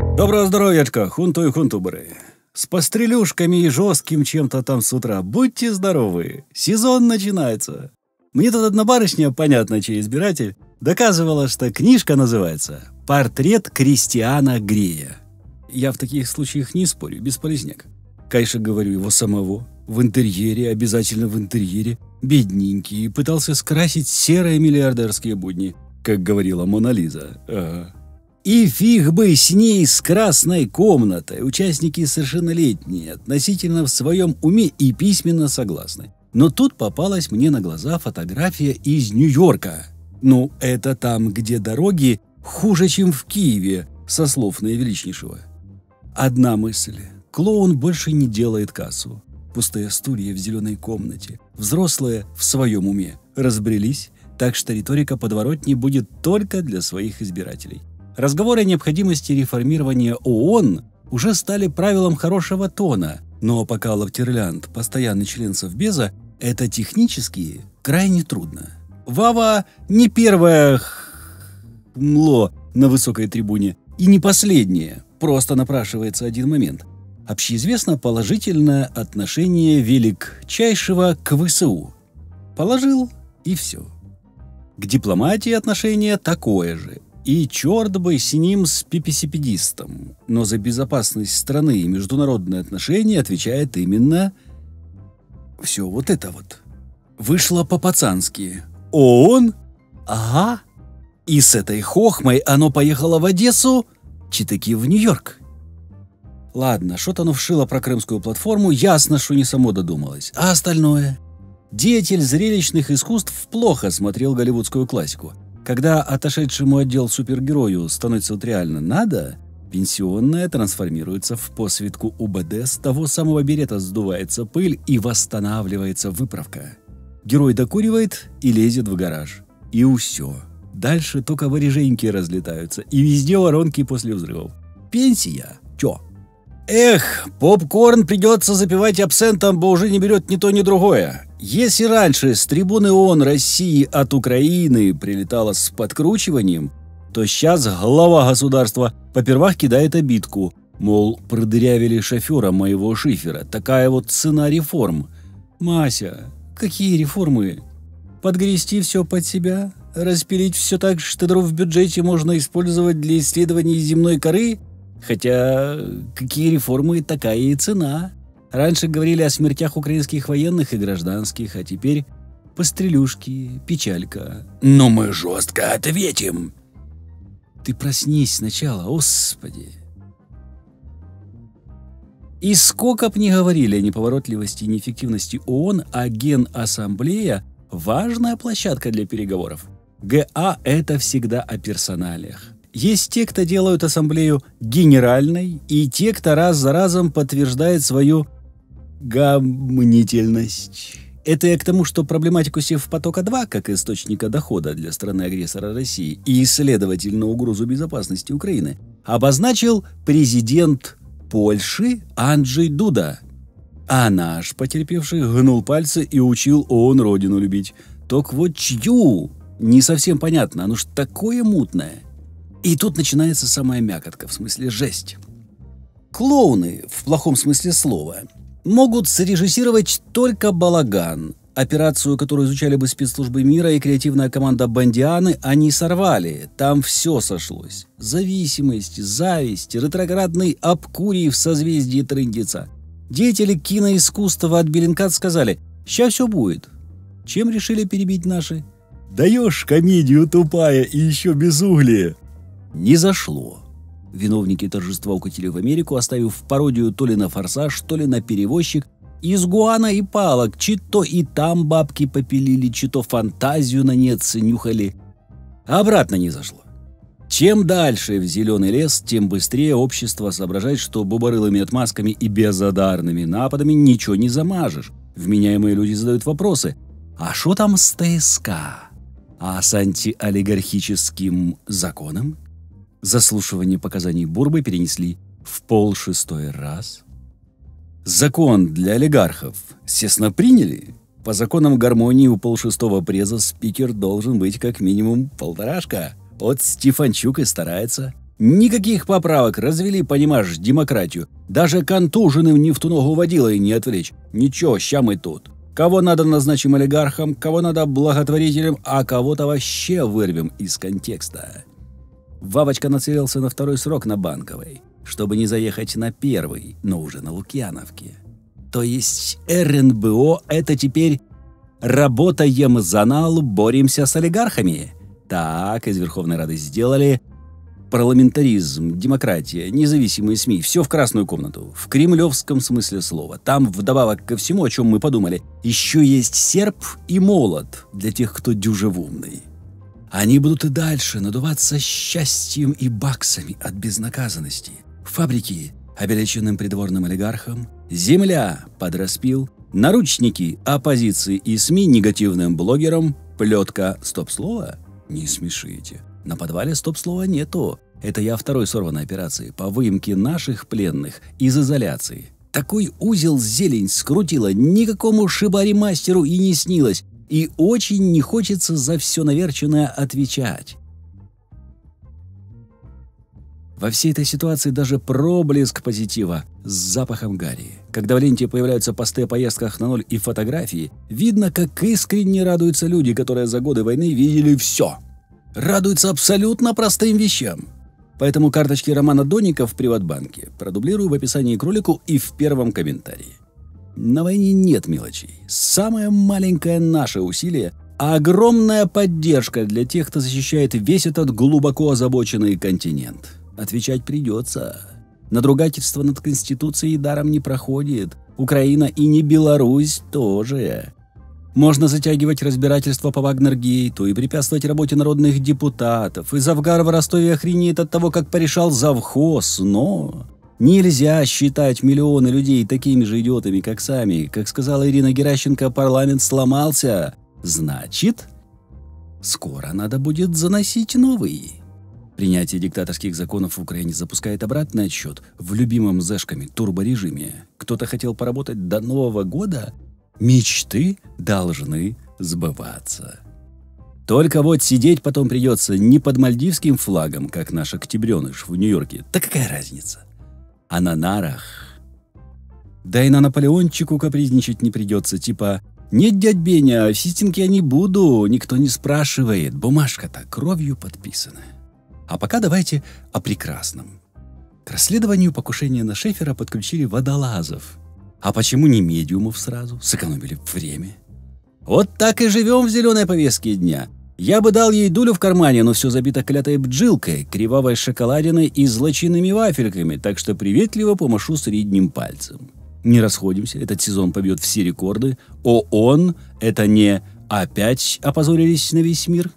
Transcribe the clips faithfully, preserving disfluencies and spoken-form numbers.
Доброго здоровьячка, хунту и хунтуберы. С пострелюшками и жестким чем-то там с утра. Будьте здоровы, сезон начинается. Мне тут одна барышня, понятно, чей избиратель, доказывала, что книжка называется «Портрет Кристиана Грея». Я в таких случаях не спорю, бесполезняк. Конечно, говорю, его самого. В интерьере, обязательно в интерьере. Бедненький, пытался скрасить серые миллиардерские будни, как говорила Мона Лиза. Ага. И фиг бы с ней, с красной комнатой. Участники совершеннолетние, относительно в своем уме и письменно согласны. Но тут попалась мне на глаза фотография из Нью-Йорка. Ну, это там, где дороги хуже, чем в Киеве, со слов наивеличнейшего. Одна мысль. Клоун больше не делает кассу. Пустые стулья в зеленой комнате. Взрослые в своем уме разбрелись, так что риторика подворотни будет только для своих избирателей. Разговоры о необходимости реформирования ООН уже стали правилом хорошего тона, но пока Лавтерлянд постоянный член Совбеза, это технически крайне трудно. Вава не первое мло на высокой трибуне и не последнее, просто напрашивается один момент. Общеизвестно положительное отношение величайшего к ВСУ. Положил и все. К дипломатии отношение такое же. И черт бы с ним, с пиписипедистом. Но за безопасность страны и международные отношения отвечает именно все вот это вот. Вышло по-пацански. ООН? Ага. И с этой хохмой оно поехало в Одессу, чи-таки в Нью-Йорк. Ладно, что-то оно вшило про крымскую платформу, ясно, что не само додумалось. А остальное? Деятель зрелищных искусств плохо смотрел голливудскую классику. Когда отошедшему отдел супергерою становится вот реально надо, пенсионная трансформируется в посвитку УБД, с того самого берета сдувается пыль и восстанавливается выправка. Герой докуривает и лезет в гараж. И усё. Дальше только вореженьки разлетаются, и везде воронки после взрывов. Пенсия? Чё? Эх, попкорн придется запивать абсентом, бо уже не берет ни то, ни другое. Если раньше с трибуны ООН России от Украины прилетало с подкручиванием, то сейчас глава государства попервах кидает обидку, мол, продырявили шофера моего шифера. Такая вот цена реформ. Мася, какие реформы? Подгрести все под себя? Распилить все так, что дров в бюджете можно использовать для исследований земной коры? Хотя, какие реформы, такая и цена. Раньше говорили о смертях украинских военных и гражданских, а теперь пострелюшки, печалька. Но мы жестко ответим. Ты проснись сначала, Господи. И сколько б ни говорили о неповоротливости и неэффективности ООН, а Генассамблея – важная площадка для переговоров. ГА – это всегда о персоналиях. Есть те, кто делают ассамблею генеральной, и те, кто раз за разом подтверждает свою гомнительность. Это я к тому, что проблематику Севпотока-два как источника дохода для страны-агрессора России и, следовательно, угрозу безопасности Украины обозначил президент Польши Анджей Дуда. А наш потерпевший гнул пальцы и учил ООН родину любить. Так вот чью? Не совсем понятно, оно ж такое мутное. И тут начинается самая мякотка, в смысле жесть. Клоуны, в плохом смысле слова, могут срежиссировать только балаган. Операцию, которую изучали бы спецслужбы мира и креативная команда Бондианы, они сорвали. Там все сошлось. Зависимость, зависть, ретроградный обкурий в созвездии трындеца. Деятели киноискусства от Беллинкат сказали: «Ща все будет». Чем решили перебить наши? «Даешь комедию тупая и еще без углия». Не зашло. Виновники торжества укатили в Америку, оставив пародию то ли на «Форсаж», то ли на «Перевозчик». Из гуана и палок, чито и там бабки попилили, чито фантазию на нет нюхали. А обратно не зашло. Чем дальше в зеленый лес, тем быстрее общество соображает, что бубарылыми отмазками и безодарными нападами ничего не замажешь. Вменяемые люди задают вопросы. А что там с ТСК? А с антиолигархическим законом? Заслушивание показаний Бурбы перенесли в полшестой раз. Закон для олигархов, естественно, приняли. По законам гармонии у полшестого преза спикер должен быть как минимум полторашка. Вот Стефанчук и старается. Никаких поправок, развели, понимаешь, демократию. Даже контуженным нефтуногу водилой не отвлечь. Ничего, ща мы тут. Кого надо назначим олигархом, кого надо благотворителем, а кого-то вообще вырвем из контекста. Вавочка нацелился на второй срок на Банковой, чтобы не заехать на первый, но уже на Лукьяновке. То есть эр эн бэ о — это теперь «работаем за нал, боремся с олигархами». Так, из Верховной Рады сделали парламентаризм, демократия, независимые СМИ, все в красную комнату, в кремлевском смысле слова. Там, вдобавок ко всему, о чем мы подумали, еще есть серп и молот для тех, кто дюжевумный. Они будут и дальше надуваться счастьем и баксами от безнаказанности. Фабрики — обелеченным придворным олигархам, земля — под распил, наручники оппозиции и СМИ негативным блогерам, плетка — стоп-слово? Не смешите. На подвале стоп-слова нету. Это я второй сорванной операции по выемке наших пленных из изоляции. Такой узел зелень скрутила, никакому шибари-мастеру и не снилось. И очень не хочется за все наверченное отвечать. Во всей этой ситуации даже проблеск позитива с запахом гари. Когда в ленте появляются посты о поездках на ноль и фотографии, видно, как искренне радуются люди, которые за годы войны видели все. Радуются абсолютно простым вещам. Поэтому карточки Романа Доника в Приватбанке продублирую в описании к ролику и в первом комментарии. На войне нет мелочей. Самое маленькое наше усилие – огромная поддержка для тех, кто защищает весь этот глубоко озабоченный континент. Отвечать придется. Надругательство над Конституцией даром не проходит. Украина и не Беларусь тоже. Можно затягивать разбирательство по Вагнергейту и препятствовать работе народных депутатов. И Завгар в Ростове охренеет от того, как порешал завхоз, но нельзя считать миллионы людей такими же идиотами, как сами. Как сказала Ирина Геращенко, парламент сломался. Значит, скоро надо будет заносить новый. Принятие диктаторских законов в Украине запускает обратный отсчет в любимом зэшками турборежиме. Кто-то хотел поработать до Нового года? Мечты должны сбываться. Только вот сидеть потом придется не под мальдивским флагом, как наш октябреныш в Нью-Йорке. Да какая разница? А на нарах. Да и на Наполеончику капризничать не придется. Типа, нет, дядь Беня, фистинки я не буду, никто не спрашивает. Бумажка-то кровью подписана. А пока давайте о прекрасном. К расследованию покушения на Шефера подключили водолазов. А почему не медиумов сразу? Сэкономили время. Вот так и живем в зеленой повестке дня. Я бы дал ей дулю в кармане, но все забито клятой бджилкой, кривавой шоколадиной и злочинными вафельками, так что приветливо помашу средним пальцем. Не расходимся, этот сезон побьет все рекорды. ООН — это не опять опозорились на весь мир.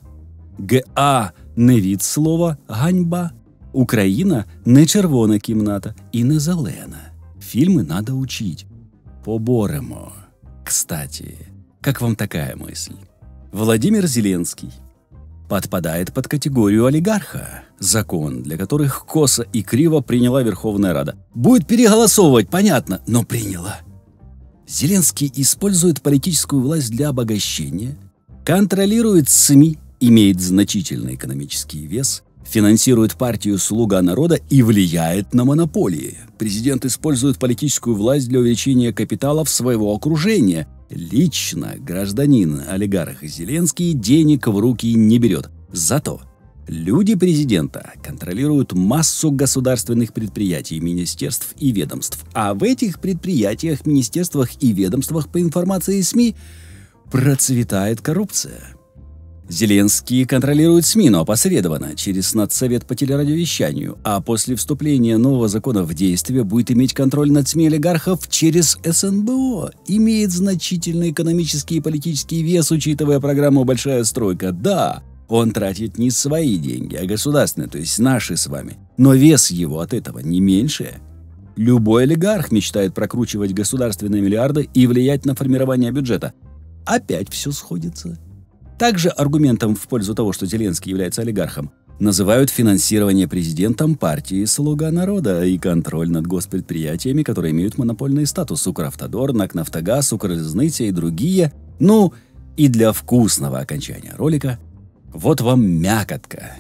ГА — не від слова «ганьба». Украина — не червона кімната и не зелена. Фильмы надо учить. Поборемо. Кстати, как вам такая мысль? Владимир Зеленский подпадает под категорию олигарха. Закон, для которых косо и криво приняла Верховная Рада. Будет переголосовывать, понятно, но приняла. Зеленский использует политическую власть для обогащения, контролирует СМИ, имеет значительный экономический вес, финансирует партию «Слуга народа» и влияет на монополии. Президент использует политическую власть для увеличения капиталов своего окружения. Лично гражданин-олигарх Зеленский денег в руки не берет. Зато люди президента контролируют массу государственных предприятий, министерств и ведомств. А в этих предприятиях, министерствах и ведомствах, по информации СМИ, процветает коррупция. Зеленский контролирует СМИ, но опосредованно, через Надсовет по телерадиовещанию, а после вступления нового закона в действие будет иметь контроль над СМИ олигархов через эс эн бэ о. Имеет значительный экономический и политический вес, учитывая программу «Большая стройка». Да, он тратит не свои деньги, а государственные, то есть наши с вами. Но вес его от этого не меньше. Любой олигарх мечтает прокручивать государственные миллиарды и влиять на формирование бюджета. Опять все сходится. Также аргументом в пользу того, что Зеленский является олигархом, называют финансирование президентом партии «Слуга народа» и контроль над госпредприятиями, которые имеют монопольный статус: Укравтодор, НАК Нафтогаз, Укрзалізниця и другие. Ну, и для вкусного окончания ролика вот вам мякотка.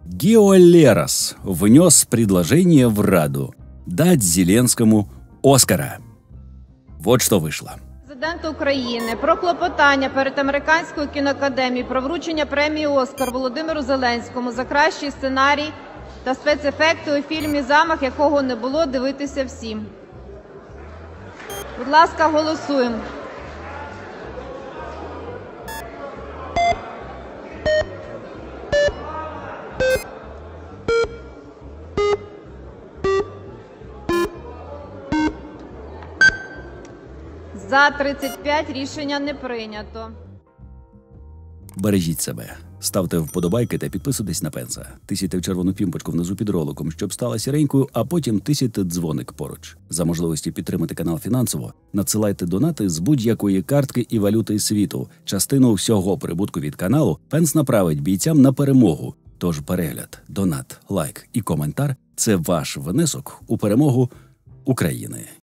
Гео Лерос внес предложение в Раду дать Зеленскому Оскара. Вот что вышло. Президента України про клопотання перед Американською кіноакадемією про вручення премії «Оскар» Володимиру Зеленському за кращий сценарій та спецефекти у фільмі, замах якого не було дивитися всім. Будь ласка, голосуємо. За тридцять п'ять рішення не прийнято. Бережіть себе. Ставте вподобайки та підписуйтесь на Пенса. Тисяйте в червону пімпочку внизу під роликом, щоб стала сіренькою, а потім тисяйте дзвоник поруч. За можливості підтримати канал фінансово, надсилайте донати з будь-якої картки і валюти світу. Частину всього прибутку від каналу Пенс направить бійцям на перемогу. Тож перегляд, донат, лайк і коментар – це ваш внесок у перемогу України.